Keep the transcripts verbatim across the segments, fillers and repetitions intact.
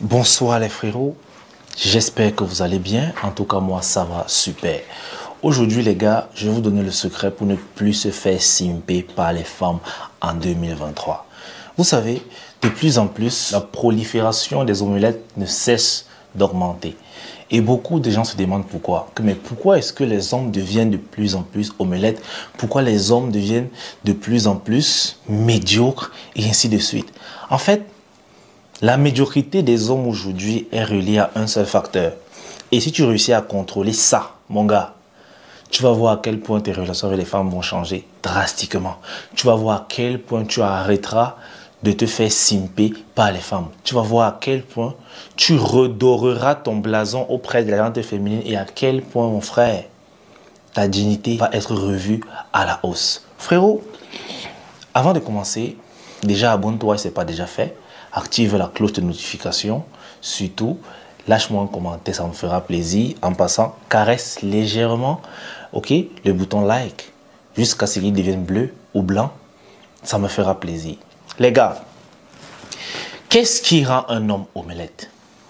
Bonsoir les frérots, j'espère que vous allez bien, en tout cas moi ça va super. Aujourd'hui les gars, je vais vous donner le secret pour ne plus se faire simper par les femmes en deux mille vingt-trois. Vous savez, de plus en plus, la prolifération des omelettes ne cesse d'augmenter. Et beaucoup de gens se demandent pourquoi. Mais pourquoi est-ce que les hommes deviennent de plus en plus omelettes? Pourquoi les hommes deviennent de plus en plus médiocres et ainsi de suite? En fait, la médiocrité des hommes aujourd'hui est reliée à un seul facteur. Et si tu réussis à contrôler ça, mon gars, tu vas voir à quel point tes relations avec les femmes vont changer drastiquement. Tu vas voir à quel point tu arrêteras de te faire simper par les femmes. Tu vas voir à quel point tu redoreras ton blason auprès de la gente féminine et à quel point, mon frère, ta dignité va être revue à la hausse. Frérot, avant de commencer, déjà abonne-toi si ce n'est pas déjà fait. Active la cloche de notification. Surtout, lâche-moi un commentaire, ça me fera plaisir. En passant, caresse légèrement, ok, le bouton like jusqu'à ce qu'il devienne bleu ou blanc. Ça me fera plaisir. Les gars, qu'est-ce qui rend un homme omelette?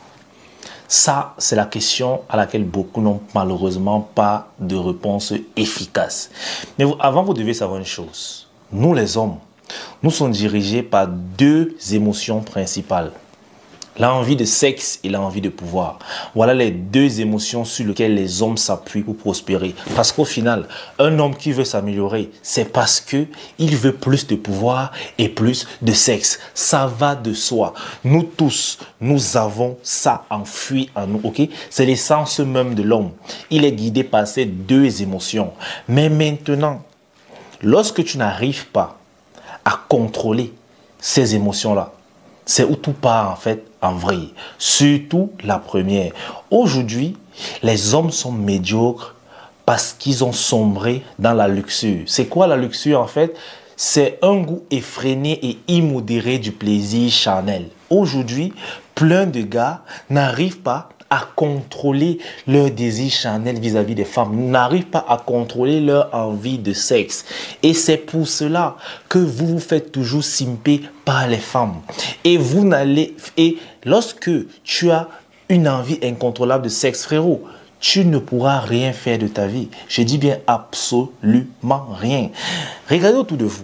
Ça, c'est la question à laquelle beaucoup n'ont malheureusement pas de réponse efficace. Mais vous, avant, vous devez savoir une chose. Nous, les hommes, nous sommes dirigés par deux émotions principales. L'envie de sexe et l'envie de pouvoir. Voilà les deux émotions sur lesquelles les hommes s'appuient pour prospérer. Parce qu'au final, un homme qui veut s'améliorer, c'est parce qu'il veut plus de pouvoir et plus de sexe. Ça va de soi. Nous tous, nous avons ça enfui en nous. Okay? C'est l'essence même de l'homme. Il est guidé par ces deux émotions. Mais maintenant, lorsque tu n'arrives pas à contrôler ces émotions-là, c'est où tout part en fait en vrille. Surtout la première. Aujourd'hui, les hommes sont médiocres parce qu'ils ont sombré dans la luxure. C'est quoi la luxure en fait? C'est un goût effréné et immodéré du plaisir charnel. Aujourd'hui, plein de gars n'arrivent pas à contrôler leur désir charnel vis-à-vis des femmes, n'arrivent pas à contrôler leur envie de sexe. Et c'est pour cela que vous vous faites toujours simper par les femmes. Et vous n'allez... Et lorsque tu as une envie incontrôlable de sexe, frérot, tu ne pourras rien faire de ta vie. Je dis bien absolument rien. Regardez autour de vous.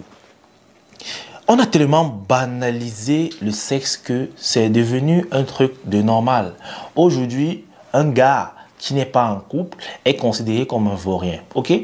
On a tellement banalisé le sexe que c'est devenu un truc de normal. Aujourd'hui, un gars qui n'est pas en couple est considéré comme un vaurien. Ok?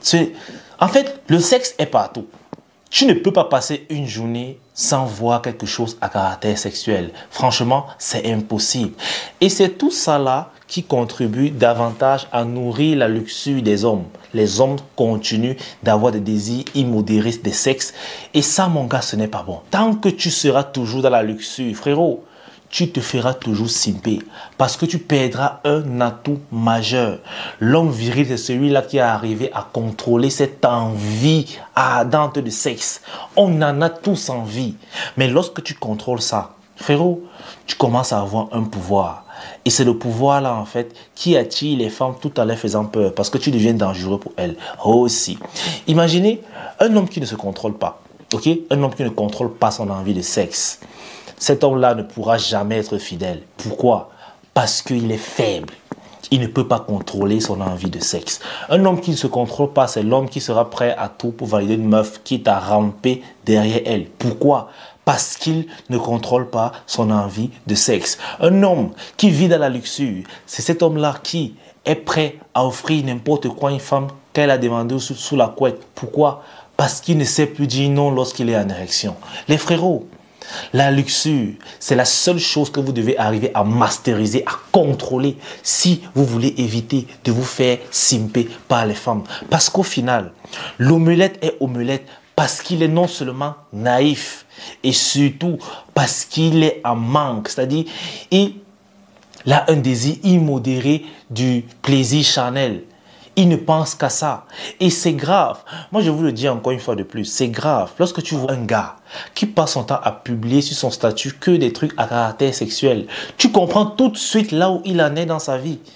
En fait, le sexe est partout. Tu ne peux pas passer une journée sans voir quelque chose à caractère sexuel. Franchement, c'est impossible. Et c'est tout ça là qui contribue davantage à nourrir la luxure des hommes. Les hommes continuent d'avoir des désirs immodérés de sexe. Et ça, mon gars, ce n'est pas bon. Tant que tu seras toujours dans la luxure, frérot, tu te feras toujours simper parce que tu perdras un atout majeur. L'homme viril, c'est celui-là qui est arrivé à contrôler cette envie ardente de sexe. On en a tous envie. Mais lorsque tu contrôles ça, frérot, tu commences à avoir un pouvoir. Et c'est le pouvoir là en fait qui attire les femmes tout en leur faisant peur parce que tu deviens dangereux pour elles aussi. Imaginez un homme qui ne se contrôle pas, ok? Un homme qui ne contrôle pas son envie de sexe. Cet homme-là ne pourra jamais être fidèle. Pourquoi? Parce qu'il est faible. Il ne peut pas contrôler son envie de sexe. Un homme qui ne se contrôle pas, c'est l'homme qui sera prêt à tout pour valider une meuf quitte à ramper derrière elle. Pourquoi? Parce qu'il ne contrôle pas son envie de sexe. Un homme qui vit dans la luxure, c'est cet homme-là qui est prêt à offrir n'importe quoi à une femme qu'elle a demandé sous, sous la couette. Pourquoi? Parce qu'il ne sait plus dire non lorsqu'il est en érection. Les frérots, la luxure, c'est la seule chose que vous devez arriver à masteriser, à contrôler si vous voulez éviter de vous faire simper par les femmes. Parce qu'au final, l'omelette est omelette parce qu'il est non seulement naïf et surtout parce qu'il est en manque. C'est-à-dire, il a un désir immodéré du plaisir charnel. Il ne pense qu'à ça. Et c'est grave. Moi, je vous le dis encore une fois de plus. C'est grave. Lorsque tu vois un gars qui passe son temps à publier sur son statut que des trucs à caractère sexuel, tu comprends tout de suite là où il en est dans sa vie.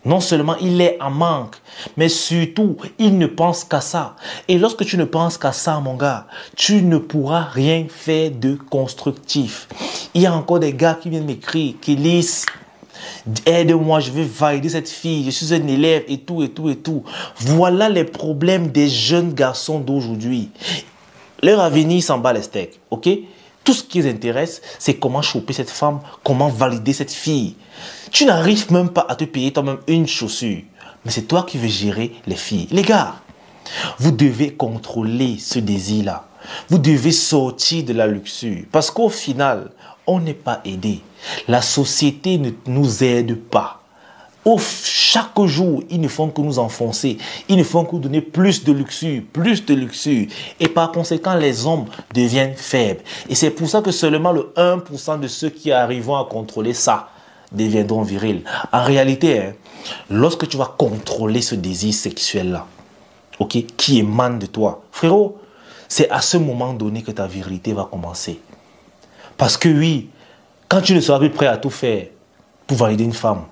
Non seulement il est en manque, mais surtout, il ne pense qu'à ça. Et lorsque tu ne penses qu'à ça, mon gars, tu ne pourras rien faire de constructif. Il y a encore des gars qui viennent m'écrire, qui lisent « Aide-moi, je vais valider cette fille, je suis un élève et tout, et tout, et tout. » Voilà les problèmes des jeunes garçons d'aujourd'hui. Leur avenir s'en bat les steaks, ok? Tout ce qui les intéresse, c'est comment choper cette femme, comment valider cette fille. Tu n'arrives même pas à te payer toi-même une chaussure. Mais c'est toi qui veux gérer les filles. Les gars, vous devez contrôler ce désir-là. Vous devez sortir de la luxure. Parce qu'au final, on n'est pas aidé. La société ne nous aide pas. Au, chaque jour, ils ne font que nous enfoncer. Ils ne font que nous donner plus de luxure, plus de luxure. Et par conséquent, les hommes deviennent faibles. Et c'est pour ça que seulement le un pour cent de ceux qui arriveront à contrôler ça deviendront virils. En réalité, hein, lorsque tu vas contrôler ce désir sexuel-là, okay, qui émane de toi, frérot, c'est à ce moment donné que ta virilité va commencer. Parce que oui, quand tu ne seras plus prêt à tout faire pour valider une femme,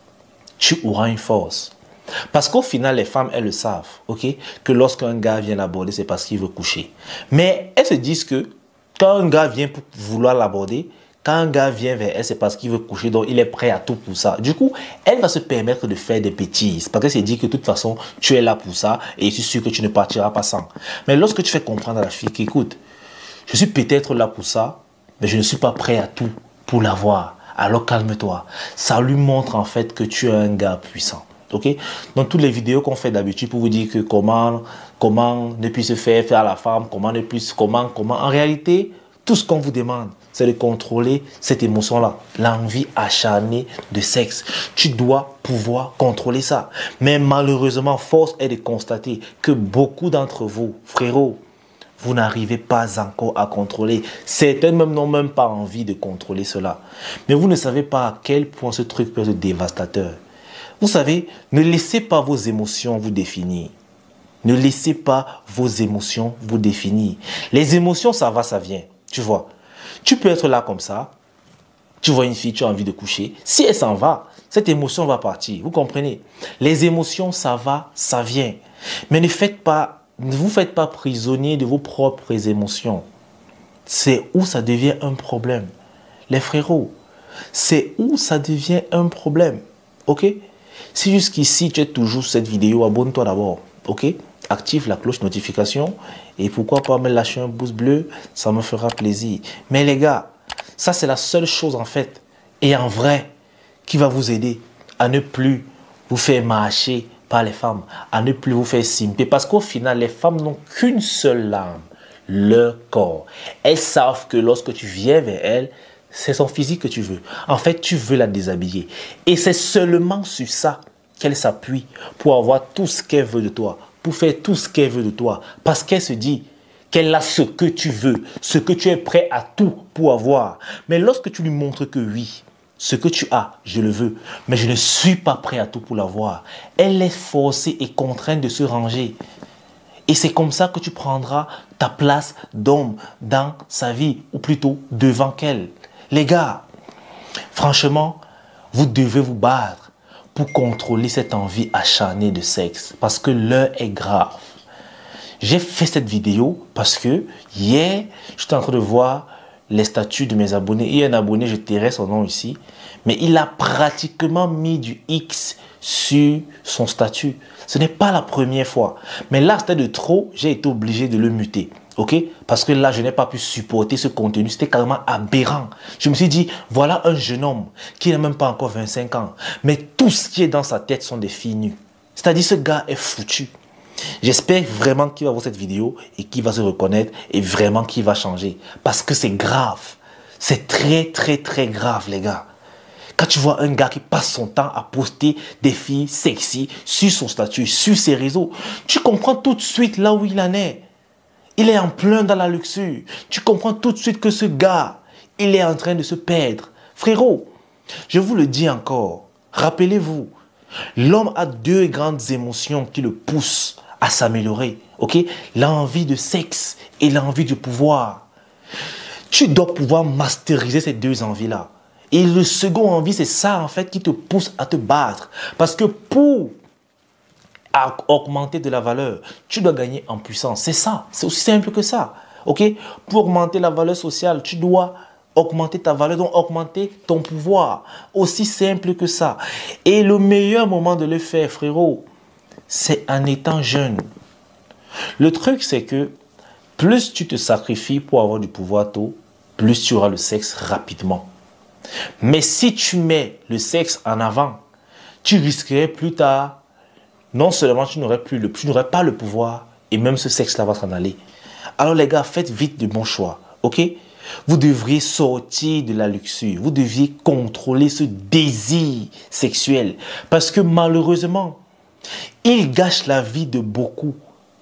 tu auras une force. Parce qu'au final, les femmes, elles le savent, ok, que lorsqu'un gars vient l'aborder, c'est parce qu'il veut coucher. Mais elles se disent que quand un gars vient pour vouloir l'aborder, quand un gars vient vers elle, c'est parce qu'il veut coucher, donc il est prêt à tout pour ça. Du coup, elle va se permettre de faire des bêtises, parce qu'elle s'est dit que de toute façon, tu es là pour ça, et je suis sûr que tu ne partiras pas sans. Mais lorsque tu fais comprendre à la fille qu'écoute, je suis peut-être là pour ça, mais je ne suis pas prêt à tout pour l'avoir. Alors calme-toi. Ça lui montre en fait que tu es un gars puissant. Ok? Dans toutes les vidéos qu'on fait d'habitude pour vous dire que comment, comment ne plus se faire faire à la femme, comment ne plus, comment, comment. En réalité, tout ce qu'on vous demande, c'est de contrôler cette émotion-là. L'envie acharnée de sexe. Tu dois pouvoir contrôler ça. Mais malheureusement, force est de constater que beaucoup d'entre vous, frérots, vous n'arrivez pas encore à contrôler. Certains même n'ont même pas envie de contrôler cela. Mais vous ne savez pas à quel point ce truc peut être dévastateur. Vous savez, ne laissez pas vos émotions vous définir. Ne laissez pas vos émotions vous définir. Les émotions, ça va, ça vient. Tu vois, tu peux être là comme ça. Tu vois une fille, tu as envie de coucher. Si elle s'en va, cette émotion va partir. Vous comprenez? Les émotions, ça va, ça vient. Mais ne faites pas... Ne vous faites pas prisonnier de vos propres émotions. C'est où ça devient un problème. Les frérots, c'est où ça devient un problème. Ok? Si jusqu'ici tu es toujours sur cette vidéo, abonne-toi d'abord. Ok? Active la cloche notification et pourquoi pas me lâcher un pouce bleu, ça me fera plaisir. Mais les gars, ça c'est la seule chose en fait et en vrai qui va vous aider à ne plus vous faire marcher par les femmes, à ne plus vous faire simper. Parce qu'au final, les femmes n'ont qu'une seule âme, leur corps. Elles savent que lorsque tu viens vers elles, c'est son physique que tu veux. En fait, tu veux la déshabiller. Et c'est seulement sur ça qu'elle s'appuie pour avoir tout ce qu'elle veut de toi, pour faire tout ce qu'elle veut de toi. Parce qu'elle se dit qu'elle a ce que tu veux, ce que tu es prêt à tout pour avoir. Mais lorsque tu lui montres que oui, ce que tu as, je le veux, mais je ne suis pas prêt à tout pour l'avoir. Elle est forcée et contrainte de se ranger. Et c'est comme ça que tu prendras ta place d'homme dans sa vie, ou plutôt devant qu'elle. Les gars, franchement, vous devez vous battre pour contrôler cette envie acharnée de sexe, parce que l'heure est grave. J'ai fait cette vidéo parce que hier, j'étais en train de voir les statuts de mes abonnés. Il y a un abonné, je tairai son nom ici, mais il a pratiquement mis du X sur son statut. Ce n'est pas la première fois. Mais là, c'était de trop, j'ai été obligé de le muter. Ok? Parce que là, je n'ai pas pu supporter ce contenu. C'était carrément aberrant. Je me suis dit, voilà un jeune homme qui n'a même pas encore vingt-cinq ans. Mais tout ce qui est dans sa tête sont des filles nues. C'est-à-dire, ce gars est foutu. J'espère vraiment qu'il va voir cette vidéo et qu'il va se reconnaître et vraiment qu'il va changer. Parce que c'est grave. C'est très, très, très grave, les gars. Quand tu vois un gars qui passe son temps à poster des filles sexy sur son statut, sur ses réseaux, tu comprends tout de suite là où il en est. Il est en plein dans la luxure. Tu comprends tout de suite que ce gars, il est en train de se perdre. Frérot, je vous le dis encore, rappelez-vous, l'homme a deux grandes émotions qui le poussent à s'améliorer. Ok? L'envie de sexe et l'envie de pouvoir. Tu dois pouvoir masteriser ces deux envies-là. Et le second envie, c'est ça en fait qui te pousse à te battre. Parce que pour augmenter de la valeur, tu dois gagner en puissance. C'est ça, c'est aussi simple que ça. Ok? Pour augmenter la valeur sociale, tu dois augmenter ta valeur, donc augmenter ton pouvoir. Aussi simple que ça. Et le meilleur moment de le faire, frérot, c'est en étant jeune. Le truc, c'est que plus tu te sacrifies pour avoir du pouvoir tôt, plus tu auras le sexe rapidement. Mais si tu mets le sexe en avant, tu risquerais plus tard, non seulement tu n'aurais plus le, tu n'aurais pas le pouvoir, et même ce sexe-là va s'en aller. Alors les gars, faites vite de bons choix, ok? Vous devriez sortir de la luxure, vous deviez contrôler ce désir sexuel, parce que malheureusement, il gâche la vie de beaucoup.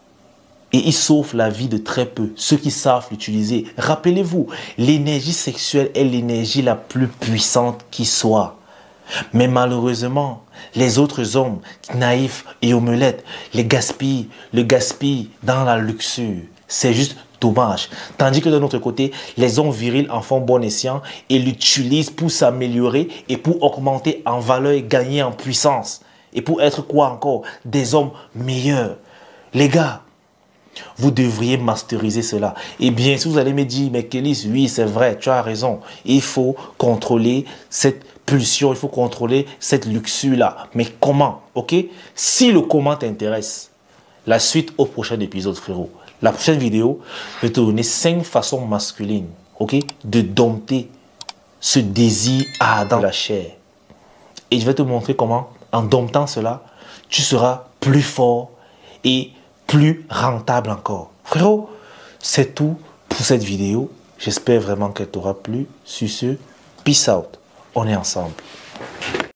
Et il sauve la vie de très peu, ceux qui savent l'utiliser. Rappelez-vous, l'énergie sexuelle est l'énergie la plus puissante qui soit. Mais malheureusement, les autres hommes, naïfs et omelettes, les gaspillent, le gaspillent dans la luxure. C'est juste dommage. Tandis que de notre côté, les hommes virils en font bon escient et l'utilisent pour s'améliorer et pour augmenter en valeur et gagner en puissance. Et pour être quoi encore? Des hommes meilleurs. Les gars, vous devriez masteriser cela. Et bien sûr, vous allez me dire, mais Kélis, oui, c'est vrai, tu as raison. Il faut contrôler cette pulsion, il faut contrôler cette luxure-là. Mais comment? Ok? Si le comment t'intéresse, la suite au prochain épisode, frérot. La prochaine vidéo, je vais te donner cinq façons masculines, ok, de dompter ce désir ardent de la chair. Et je vais te montrer comment, en domptant cela, tu seras plus fort et plus rentable encore. Frérot, c'est tout pour cette vidéo. J'espère vraiment qu'elle t'aura plu. Sur ce, peace out. On est ensemble.